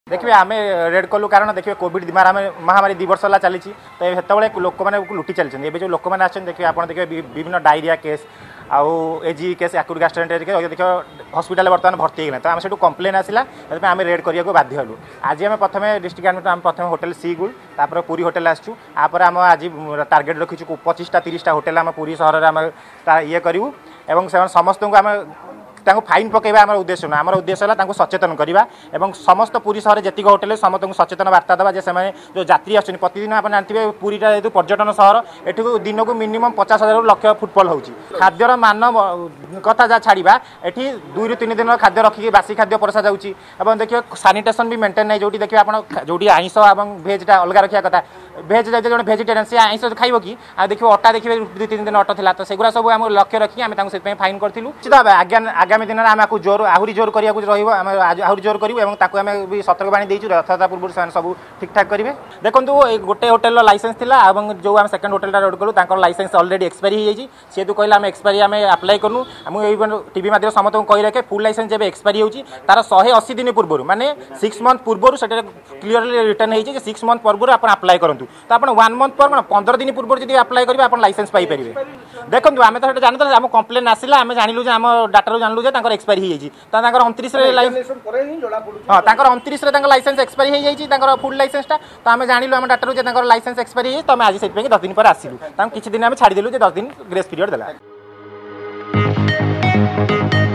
देखिए आम रेड कलु कारण देखिए कोविड महामारी 2 वर्ष है चली तो सेत लोक मैंने लुटि चलते जो लोक मैंने आते देखिए आप देखिए विभिन्न डायरिया केस आउ एजी केस एक्यूट गैस्ट्रोएंटेरिक देखिए हॉस्पिटल बर्तमान भर्ती होगा तो आम से कम्प्लेन आसला आम रेड करने बाध्य हलु आज आम प्रथम डिस्ट्रिक्ट एडमिट आम प्रथम होटेल सी गुड तापर पुरी होटेल आसचु आपर आम आज टार्गेट रखीचु 25टा 30टा होटेल आम पुरी सहर में ये करूँ एवं समस्त को आम फाइन पकेबा आम उद्देश्य ना आम उद्देश्य है सचेतन करवा और समस्त पुरी सहर जी होटेल समस्त को सचेतन वार्ता देवा जे जो यात्री आसुच्च प्रतिदिन आप जानते पुरीटा जेहतु पर्यटन सहर एठू दिन को मिनिमम 50,000 लक्ष फुटफल होची खाद्यर मान कथा जहाँ छाड़ा एटी 2 ରୁ 3 दिन खाद्य रखिकी बासी खाद्य परसा जाऊँगी और देखिए सानिटेसन भी मेंटेन नहीं जो देखिए आप जो आइंस और भेजटा अलग रखा कथा भेज जाए जो भेजिटेरियन सी आइंस खाइब कि आ देखिए अटा देखिए 2-3 दिन अट था तो सेगुरा सब आम लक्ष्य रखिकी आम फाइन करूँ निश्चित भाव आगामी दिन में आम जोर आहरी जोर करा आहरी जोर करूँ और आम भी सतर्कवाणी देचु रथयात्रा पूर्व से सब ठीक ठाक करेंगे देखो गोटे होटेल लाइसेंस था जो आम सेकेंड होटेल रोड कलु लाइसेंस अलरेडी एक्सपायरी हो सी तो कहला आम एक्सपायरी आम आप्लाय करूँ टीवी माध्यम समस्त कही रखे फुल लाइसेंस जब एक्सपायरी होची तार 180 दिन पूर्व माने 6 मंथ पूर्व से क्लीयरली रिटर्न होती 6 मंथ पूर्व आप अप्लाई करूँ तो आप 1 मंथ पर 15 दिन पूर्व जब अप्लाई करेंगे आप लाइसेंस पाइपर देखो आम तो जानते आम कम्प्लेन आसला आम जानलु आम डाटा जानलु एक्सपायरी हो 29 हाँ 29 लाइसेंस एक्सपायरी हो फुल लाइसेंस तो आम जानलु आम डाटा लाइसेंस एक्सपायरी हो तो आम आज से 10 दिन पर आसिलु किसी दिन आम छाड़देलु 10 दिन ग्रेस पीरियड देला।